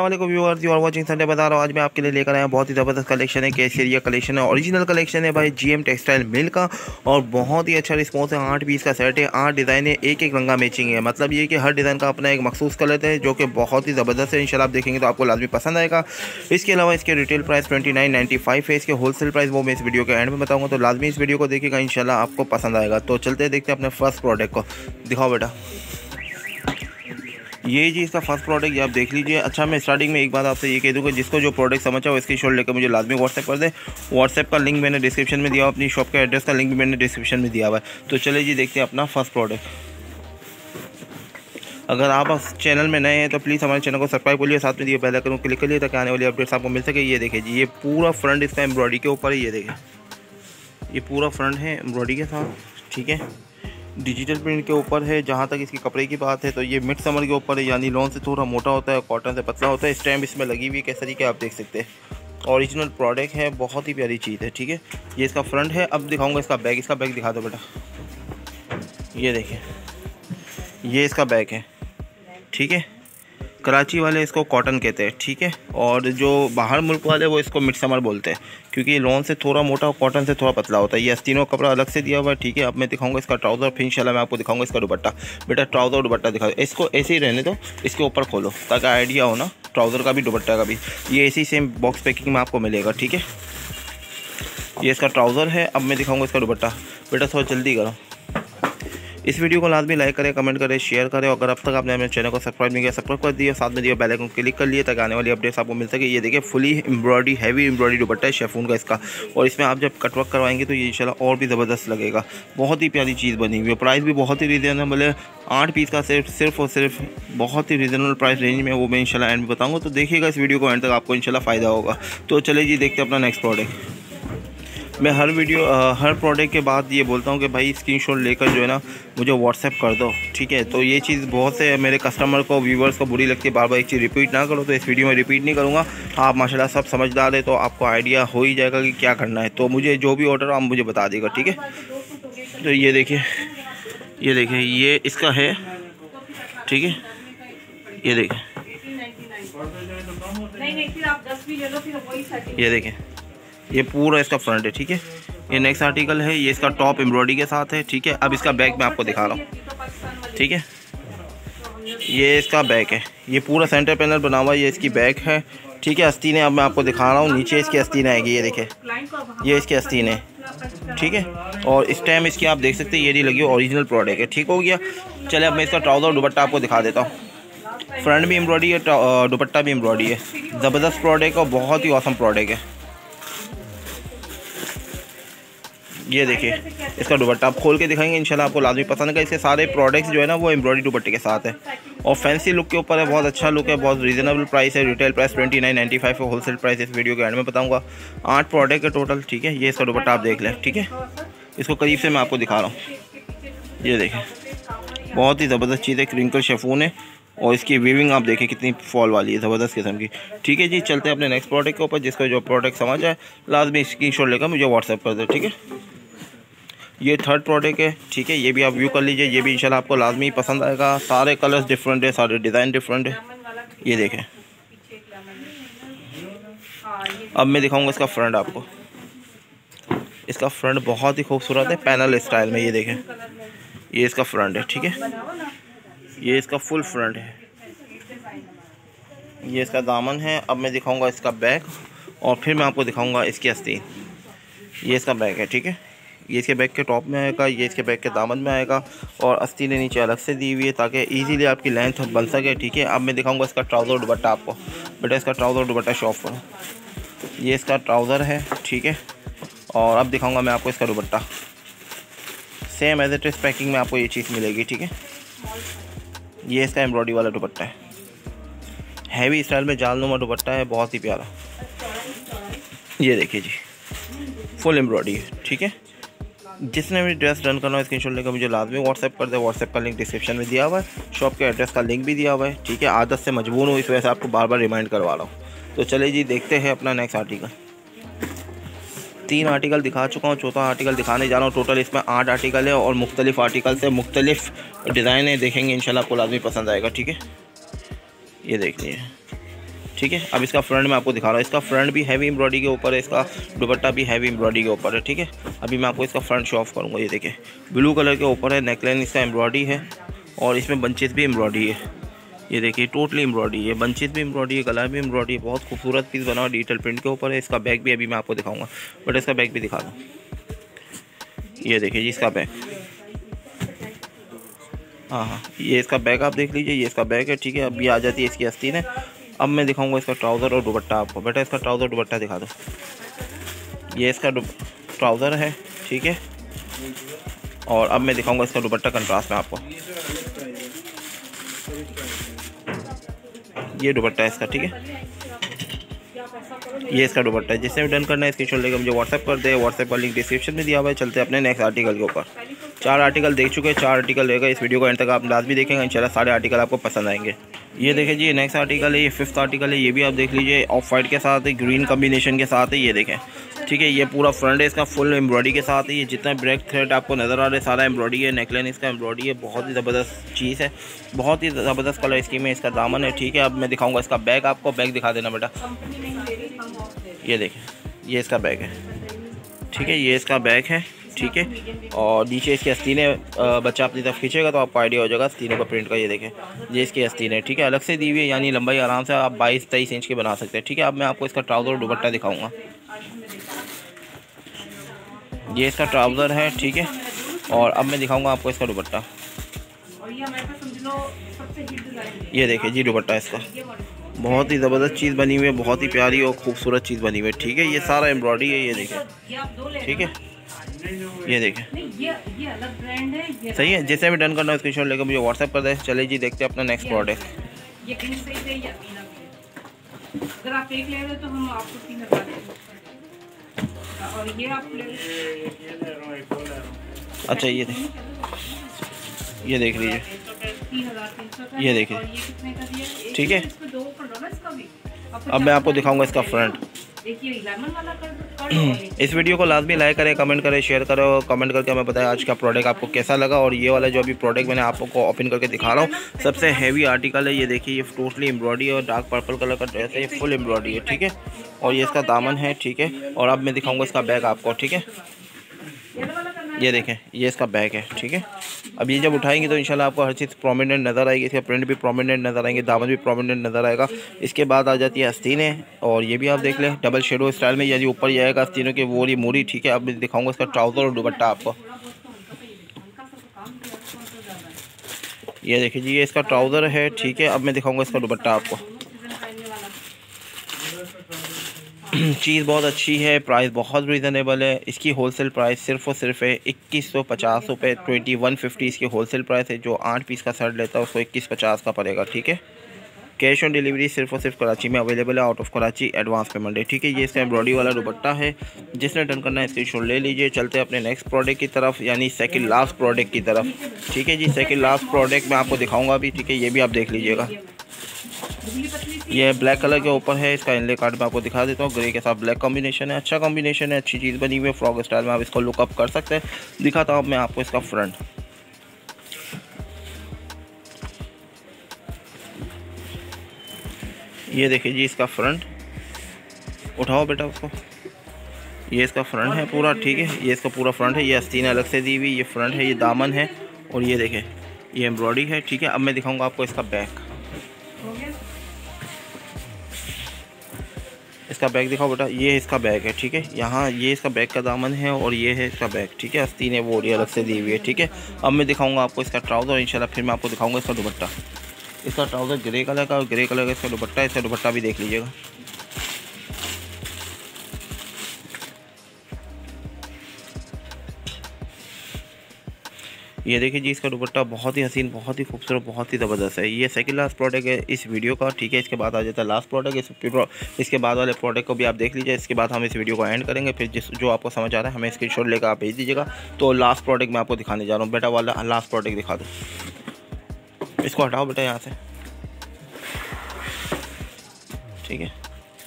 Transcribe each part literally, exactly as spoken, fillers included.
अस्सलाम वालेकुम viewers, you are watching Sunday. बता रहा हूँ आज मैं आपके लिए लेकर आया बहुत ही ज़बरदस्त कलेक्शन है। केसरिया कलेक्शन है, ओरिजिनल कलेक्शन है भाई, जीएम टेक्सटाइल मिल का। और बहुत ही अच्छा रिस्पॉन्स है। आठ पीस का सेट है, आठ डिज़ाइन है, एक एक रंगा मैचिंग है। मतलब ये कि हर डिज़ाइन का अपना एक मखसूस कलर है जो कि बहुत ही ज़बरदस्त है। इंशाल्लाह आप देखेंगे तो आपको लाजमी पसंद आएगा। इसके अलावा इसके retail price twenty nine ninety five है। इसके होलसेल प्राइस वो मैं इस वीडियो के एंड में बताऊँगा, तो लाजमी इस वीडियो को देखिएगा, इंशाल्लाह आपको पसंद आएगा। तो चलते देखते हैं अपने फर्स्ट प्रोडक्ट को। दिखाओ बेटा, ये जी इसका फर्स्ट प्रोडक्ट, ये आप देख लीजिए। अच्छा, मैं स्टार्टिंग में एक बात आपसे ये कह दूँगा, जिसको जो प्रोडक्ट समझ आओ इसकी शॉट लेकर मुझे लाजमी व्हाट्सएप कर दे। व्हाट्सएप का लिंक मैंने डिस्क्रिप्शन में दिया, अपनी शॉप का एड्रेस का लिंक भी मैंने डिस्क्रिप्शन में दिया हुआ है। तो चलिए जी देखते हैं अपना फर्स्ट प्रोडक्ट। अगर आप चैनल में नए हैं तो प्लीज़ हमारे चैनल को सब्सक्राइब कर लिए, साथ में दिए बेल आइकन को क्लिक कर लिए ताकि आने वाली अपडेट्स आपको मिल सके। ये देखिए जी, ये पूरा फ्रंट इसका एम्ब्रॉयडरी के ऊपर है। ये देखिए, ये पूरा फ्रंट है एम्ब्रॉयडरी के साथ, ठीक है। डिजिटल प्रिंट के ऊपर है। जहाँ तक इसकी कपड़े की बात है तो ये मिड समर के ऊपर है, यानी लॉन से थोड़ा मोटा होता है, कॉटन से पतला होता है। स्टैम्प इसमें लगी हुई किस तरीके आप देख सकते हैं। ओरिजिनल प्रोडक्ट है, बहुत ही प्यारी चीज़ है, ठीक है। ये इसका फ्रंट है। अब दिखाऊंगा इसका बैक। इसका बैक दिखा दो बेटा, ये देखिए, ये इसका बैक है, ठीक है। कराची वाले इसको कॉटन कहते हैं, ठीक है। और जो बाहर मुल्क वाले वो इसको मिड समर बोलते हैं, क्योंकि लॉन से थोड़ा मोटा और कॉटन से थोड़ा पतला होता है। ये आस्तीनों का कपड़ा अलग से दिया हुआ है, ठीक है। अब मैं दिखाऊंगा इसका ट्राउज़र, फिर इंशाल्लाह मैं आपको दिखाऊंगा इसका दुपट्टा। बेटा ट्राउज़र और दुपट्टा दिखा, इसको ऐसे ही रहने दो, इसके ऊपर खोलो ताकि आइडिया हो ना ट्राउज़र का भी दुपट्टा का भी। ये ऐसी सेम बॉक्स पैकिंग में आपको मिलेगा, ठीक है। ये इसका ट्राउज़र है। अब मैं दिखाऊँगा इसका दुपट्टा। बेटा थोड़ा जल्दी करो। इस वीडियो को लाजमी लाइक करें, कमेंट करें, शेयर करें। अगर अब तक आपने मेरे चैनल को सब्सक्राइब नहीं किया, सब्सक्राइब कर दिया, साथ में दिया बेल आइकन क्लिक कर लिए ताकि आने वाली अपडेट्स आपको मिल सके। ये देखिए, fully embroidery, heavy embroidery dupatta है शेफून का इसका। और इसमें आप जब कटवर्क करवाएंगे तो ये इंशाल्लाह और भी ज़बरदस्त लगेगा। बहुत ही प्यारी चीज़ बनी हुई है। प्राइस भी बहुत ही रीज़नेबल है। आठ पीस का सिर्फ सिर्फ और सिर्फ बहुत ही रीज़नेबल प्राइस रेंज में, वो मैं इंशाल्लाह एंड में बताऊँगा। तो देखिएगा इस वीडियो को एंड तक, आपको इंशाल्लाह फ़ायदा होगा। तो चलिए जी देखते हैं अपना नेक्स्ट प्रोडक्ट। मैं हर वीडियो आ, हर प्रोडक्ट के बाद ये बोलता हूँ कि भाई स्क्रीनशॉट लेकर जो है ना मुझे व्हाट्सएप कर दो, ठीक है। तो ये चीज़ बहुत से मेरे कस्टमर को, व्यूवर्स को बुरी लगती है, बार बार एक चीज़ रिपीट ना करो। तो इस वीडियो में रिपीट नहीं करूँगा। आप माशाल्लाह सब समझदार है, तो आपको आइडिया हो ही जाएगा कि क्या करना है। तो मुझे जो भी ऑर्डर आप मुझे बता देगा, ठीक है। तो ये देखिए, ये देखिए, ये इसका है, ठीक है। ये देखिए, ये देखिए, ये पूरा इसका फ्रंट है, ठीक है। ये नेक्स्ट आर्टिकल है, ये इसका टॉप एम्ब्रॉयडरी के साथ है, ठीक है। अब इसका बैक मैं आपको दिखा रहा हूँ, ठीक है। ये इसका बैक है, ये पूरा सेंटर पैनल बना हुआ है, ये इसकी बैक है, ठीक है। आस्तीन है, अब मैं आपको दिखा रहा हूँ। नीचे इसकी आस्तीन आएगी, ये देखिए, ये इसकी आस्तीन है, ठीक है। और इस टाइम इसकी आप देख सकते हैं ये नहीं लगी, ओरिजिनल प्रोडक्ट है, ठीक हो गया। चले अब मैं इसका ट्राउज़र और दुपट्टा आपको दिखा देता हूँ। फ्रंट भी एम्ब्रॉयडरी है, दुपट्टा भी एम्ब्रॉयडरी है। ज़बरदस्त प्रोडक्ट और बहुत ही औसम प्रोडक्ट है। ये देखिए, इसका दुपट्टा आप खोल के दिखाएंगे, इंशाल्लाह आपको लाजमी पसंद आएगा। इसके सारे प्रोडक्ट्स जो है ना वो एम्ब्रॉयडरी दुपट्टे के साथ है और फैंसी लुक के ऊपर है। बहुत अच्छा लुक है, बहुत रीज़नेबल प्राइस है। Retail price twenty nine ninety five है, होलसेल प्राइस इस वीडियो के एंड में बताऊंगा। आठ प्रोडक्ट है टोटल, ठीक है। ये इसका दुपट्टा आप देख लें, ठीक है। इसको करीब से मैं आपको दिखा रहा हूँ। ये देखें, बहुत ही ज़बरदस्त चीज़ है, क्रिंकल शेफून है। और इसकी वीविंग आप देखें कितनी फॉल वाली है, ज़बरदस्त किस्म की, ठीक है जी। चलते हैं अपने नेक्स्ट प्रोडक्ट के ऊपर। जिसको जो प्रोडक्ट समझ आए लाजमी स्क्रीनशॉट लेकर मुझे व्हाट्सएप कर दे, ठीक है। ये थर्ड प्रोडक्ट है, ठीक है। ये भी आप व्यू कर लीजिए, ये भी इंशाल्लाह आपको लाजमी पसंद आएगा। सारे कलर्स डिफरेंट है, सारे डिज़ाइन डिफरेंट है। ये देखें, अब मैं दिखाऊंगा इसका फ्रंट आपको। इसका फ्रंट बहुत ही खूबसूरत है, पैनल स्टाइल में। ये देखें, ये इसका फ्रंट है, ठीक है। ये इसका फुल फ्रंट है, ये इसका दामन है। अब मैं दिखाऊंगा इसका बैक और फिर मैं आपको दिखाऊंगा इसकी आस्तीन। ये इसका बैक है, ठीक है। ये इसके बैक के टॉप में आएगा, ये इसके बैक के दामन में आएगा और आस्तीनें नीचे अलग से दी हुई है ताकि इजीली आपकी लेंथ बन सके, ठीक है। अब मैं दिखाऊंगा इसका ट्राउज़र दुपट्टा आपको। बेटा इसका ट्राउज़र दुपट्टा शॉप पर, ये इसका ट्राउज़र है, ठीक है। और अब दिखाऊंगा मैं आपको इसका dupatta. Same as it is packing में आपको ये चीज़ मिलेगी, ठीक है। ये इसका एम्ब्रॉयडरी वाला दुपट्टा है, हैवी स्टाइल में जालनुमा दुपट्टा है, बहुत ही प्यारा। ये देखिए जी, फुल एम्ब्रॉयडरी है, ठीक है। जिसने भी ड्रेस डन करना है स्क्रीनशॉट लेकर मुझे लाजमी व्हाट्सएप कर दे। व्हाट्सएप का लिंक डिस्क्रिप्शन में दिया हुआ है, शॉप के एड्रेस का लिंक भी दिया हुआ है, ठीक है। आदत से मजबूर हूँ, इस वजह से आपको बार बार रिमाइंड करवा रहा हूँ। तो चलिए जी देखते हैं अपना नेक्स्ट आर्टिकल। तीन आर्टिकल दिखा चुका हूँ, चौथा आर्टिकल दिखाने जा रहा हूँ। टोटल इसमें आठ आर्टिकल है और मुख्तलिफ आर्टिकल से मुख्तलिफ डिज़ाइन है। देखेंगे इंशाल्लाह आपको लाजमी पसंद आएगा, ठीक है। ये देख लीजिए, ठीक है। अब इसका फ्रंट मैं आपको दिखा रहा हूँ। इसका फ्रंट भी हैवी एम्ब्रॉयडरी के ऊपर है, इसका दुपट्टा भी हैवी एम्ब्रॉयडरी के ऊपर है, ठीक है। अभी मैं आपको इसका फ्रंट शो ऑफ करूँगा। ये देखिए ब्लू कलर के ऊपर है, नेकलाइन इसका एम्ब्रॉयडरी है और इसमें बंचेस भी एम्ब्रॉयडरी है। ये देखिए टोटली एम्ब्रॉयडरी है, बंचेस भी एम्ब्रॉयडरी है, गला भी एम्ब्रॉयडरी है। बहुत खूबसूरत पीस बना हुआ डिजिटल प्रिंट के ऊपर है। इसका बैग भी अभी मैं आपको दिखाऊंगा, बट इसका बैग भी दिखा दूँ। ये देखिए जी इसका बैग, हाँ हाँ ये इसका बैग आप देख लीजिए, ये इसका बैग है, ठीक है। अब ये आ जाती है इसकी आस्तीन है। अब मैं दिखाऊंगा इसका ट्राउज़र और दुपट्टा आपको। बेटा इसका ट्राउज़र दुपट्टा दिखा दो। ये इसका ट्राउज़र है, ठीक है। और अब मैं दिखाऊंगा इसका दुपट्टा कंट्रास्ट में आपको। ये दुपट्टा है इसका, ठीक है। ये इसका दुपट्टा है। जिससे भी डन करना है इसकी शॉट लेकर मुझे व्हाट्सएप कर दे। व्हाट्सएप का लिंक डिस्क्रिप्शन में दिया हुआ है। चलते हैं अपने नेक्स्ट आर्टिकल के ऊपर। चार आर्टिकल देख चुके हैं, चार आर्टिकल रहेगा। इस वीडियो को एंड तक आप लाजमी देखेंगे, इंशाल्लाह सारे आर्टिकल आपको पसंद आएंगे। ये देखिए जी नेक्स्ट आर्टिकल है, ये फिफ्थ आर्टिकल है। ये भी आप देख लीजिए, ऑफ वाइट के साथ है, ग्रीन कॉम्बिनेशन के साथ है। ये देखें, ठीक है। ये पूरा फ्रंट है इसका, फुल एम्ब्रॉयडरी के साथ है। ये जितना ब्रेक थ्रेड आपको नज़र आ रहा है सारा एम्ब्रॉयडरी है। नेकलाइन इसका एम्ब्रॉयडरी है, बहुत ही ज़बरदस्त चीज़ है, बहुत ही ज़बरदस्त कलर स्कीम है। इसका दामन है, ठीक है। अब मैं दिखाऊंगा इसका बैग आपको। बैग दिखा देना बेटा। ये देखें, ये इसका बैग है, ठीक है। ये इसका बैग है, ठीक है। और नीचे इसकी आस्तीनें बच्चा अपनी तरफ खींचेगा तो आपको आइडिया हो जाएगा आस्तीनों का प्रिंट का। ये देखें, ये इसकी आस्तीन है, ठीक है। अलग से दी हुई है, यानी लंबाई आराम से आप बाईस तेईस इंच की बना सकते हैं, ठीक है। अब मैं आपको इसका ट्राउज़र और दुपट्टा दिखाऊंगा। ये इसका ट्राउज़र है, ठीक है। और अब मैं दिखाऊंगा आपको इसका दुपट्टा। ये देखिए जी दुपट्टा इसका, बहुत ही ज़बरदस्त चीज़ बनी हुई है, बहुत ही प्यारी और खूबसूरत चीज़ बनी हुई है, ठीक है। ये सारा एम्ब्रॉयडरी है, ये देखें, ठीक है। ये देखें, सही है। जैसे भी डन करना है स्क्रीनशॉट लेकर मुझे व्हाट्सएप कर दे। चले जी देखते हैं अपना नेक्स्ट प्रोडक्ट। अगर आप एक ले रहे हो तो हम आपको तीन हजार और ये आप ले अच्छा ये देख, ये देख लीजिए, ये देखिए, ठीक है। अब मैं आपको दिखाऊंगा इसका फ्रंट। इस वीडियो को लाजमी लाइक करें, कमेंट करें, शेयर करें और कमेंट करके हमें बताएं आज का प्रोडक्ट आपको कैसा लगा। और ये वाला जो अभी प्रोडक्ट मैंने आपको ओपन करके दिखा रहा हूँ, सबसे हैवी आर्टिकल है। ये देखिए, ये टोटली एम्ब्रॉयडरी और डार्क पर्पल कलर का ड्रेस है, ये फुल एम्ब्रॉयडरी है, ठीक है। और ये इसका दामन है, ठीक है। और अब मैं दिखाऊँगा इसका बैग आपको, ठीक है। ये देखें, ये इसका बैग है, ठीक है। अब ये जब उठाएंगे तो इंशाल्लाह आपको हर चीज़ प्रोमिनेंट नज़र आएगी। इसका प्रिंट भी प्रोमिनेंट नज़र आएंगे, दामन भी प्रोमिनेंट नज़र आएगा। इसके बाद आ जाती है आस्तीनें, और ये भी आप देख लें डबल शेडो स्टाइल में, यानी ऊपर ये आएगा आस्तीनों की वो रही मूरी, ठीक है। अब मैं दिखाऊंगा इसका ट्राउज़र और दुपट्टा आपको। ये देखिए जी, ये इसका ट्राउज़र है, ठीक है। अब मैं दिखाऊंगा इसका दुपट्टा आपको। चीज़ बहुत अच्छी है, प्राइस बहुत रीज़नेबल है। इसकी होलसेल प्राइस सिर्फ और सिर्फ है इक्कीस सौ पचास रुपये, ट्वेंटी वन फिफ्टी इसकी होलसेल प्राइस है। जो आठ पीस का शर्ट लेता है उसको इक्कीस पचास का पड़ेगा, ठीक है। कैश ऑन डिलीवरी सिर्फ और सिर्फ कराची में अवेलेबल है, out of Karachi advance payment है, ठीक है। ये इसका एम्ब्रॉयडरी वाला दुपट्टा है। जिसने डन करना है स्क्रीनशॉट ले लीजिए। चलते हैं अपने नेक्स्ट प्रोडक्ट की तरफ, यानी सेकंड लास्ट प्रोडक्ट की तरफ, ठीक है जी। सेकंड लास्ट प्रोडक्ट मैं आपको दिखाऊंगा अभी, ठीक है। ये भी आप देख लीजिएगा, ये ब्लैक कलर के ऊपर है। इसका इनले कार्ड में आपको दिखा देता हूँ, ग्रे के साथ ब्लैक कॉम्बिनेशन है, अच्छा कॉम्बिनेशन है, अच्छी चीज़ बनी हुई है। फ्रॉक स्टाइल में आप इसको लुकअप कर सकते हैं। दिखाता हूँ मैं आपको इसका फ्रंट। ये देखिए जी इसका फ्रंट, उठाओ बेटा उसको। ये इसका फ्रंट है पूरा, ठीक है। ये इसका पूरा फ्रंट है, ये आस्तीन अलग से दी हुई, ये फ्रंट है, ये दामन है, और ये देखें ये एम्ब्रॉयडरी है, ठीक है। अब मैं दिखाऊंगा आपको इसका बैक। इसका बैग दिखाओ बेटा, ये इसका बैग है, ठीक है। यहाँ ये इसका बैग का दामन है और ये है इसका बैग, ठीक है। आस्तीन है वो अलग से दी हुई है, ठीक है। अब मैं दिखाऊंगा आपको इसका ट्राउज़र, इंशाल्लाह फिर मैं आपको दिखाऊंगा इसका दुपट्टा। इसका ट्राउज़र ग्रे कलर का और ग्रे कलर का इसका दुपट्टा है। इसका दुपट्टा भी देख लीजिएगा। ये देखिए जी इसका दुपट्टा बहुत ही हसीन, बहुत ही खूबसूरत, बहुत ही ज़बरदस्त है। ये सेकंड लास्ट प्रोडक्ट है इस वीडियो का, ठीक है। इसके बाद आ जाता है लास्ट प्रोडक्ट। इस इसके बाद वाले प्रोडक्ट को भी आप देख लीजिए। इसके बाद हम इस वीडियो को एंड करेंगे। फिर जिस जो आपको समझ आ रहा है हमें स्क्रीनशॉट लेकर आप भेज दीजिएगा। तो लास्ट प्रोडक्ट मैं आपको दिखाने जा रहा हूँ। बेटा वाला लास्ट प्रोडक्ट दिखा दो, इसको हटाओ बेटा यहाँ से, ठीक है।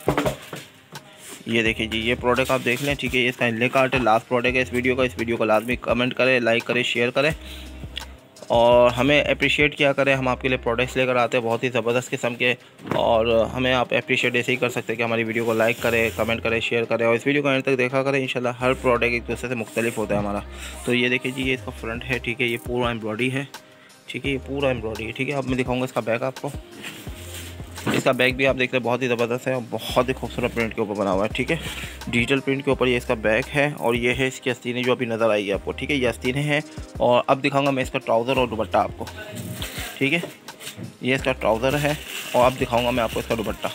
ये देखिए जी ये प्रोडक्ट आप देख लें, ठीक है। ये इसका इनले कार्ड है, लास्ट प्रोडक्ट है इस वीडियो का। इस वीडियो को लाजमी कमेंट करें, लाइक करें, शेयर करें और हमें अप्रिशिएट किया करें। हम आपके लिए प्रोडक्ट्स लेकर आते हैं बहुत ही ज़बरदस्त किस्म के, और हमें आप अप्रिशिएट ऐसे ही कर सकते हैं कि हमारी वीडियो को लाइक करें, कमेंट करें, शेयर करें, और इस वीडियो को अंत तक देखा करें। इंशाल्लाह हर प्रोडक्ट एक दूसरे से मुख्तलिफ होता है हमारा। तो ये देखिए जी, ये इसका फ्रंट है, ठीक है, ये पूरा एम्ब्रॉयडरी है, ठीक है, ये पूरा एम्ब्रॉयडरी है, ठीक है। अब मैं दिखाऊँगा इसका बैग आपको। इसका बैग भी आप देख रहे हैं बहुत ही ज़बरदस्त है और बहुत ही खूबसूरत प्रिंट के ऊपर बना हुआ है, ठीक है, डिजिटल प्रिंट के ऊपर ये इसका बैग है। और ये है इसकी आस्तीनें जो अभी नज़र आई है आपको, ठीक है, ये आस्तीनें हैं। और अब दिखाऊंगा मैं इसका ट्राउज़र और दुपट्टा आपको, ठीक है, ये इसका ट्राउज़र है और अब दिखाऊंगा मैं आपको इसका दुपट्टा।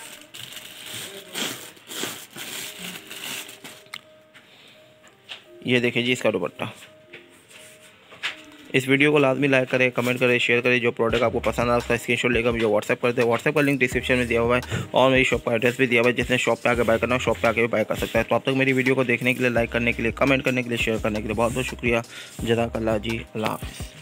ये देखिए जी इसका दुपट्टा। इस वीडियो को लाजमी लाइक करें, कमेंट करें, शेयर करें। जो प्रोडक्ट आपको पसंद आ उसका स्क्रीनशॉट लेकर मुझे व्हाट्सएप कर दें। व्हाट्सएप का लिंक डिस्क्रिप्शन में दिया हुआ है और मेरी शॉप का एड्रेस भी दिया हुआ है। जिसने शॉप पे आके बाय करना हो शॉप पे आके भी बाय कर सकता है। तो अब तक मेरी वीडियो को देखने के लिए, लाइक करने के लिए, कमेंट करने के लिए, शेयर करने के लिए बहुत बहुत शुक्रिया। जज़ाकल्लाह जी, अल्लाह हाफ़िज़।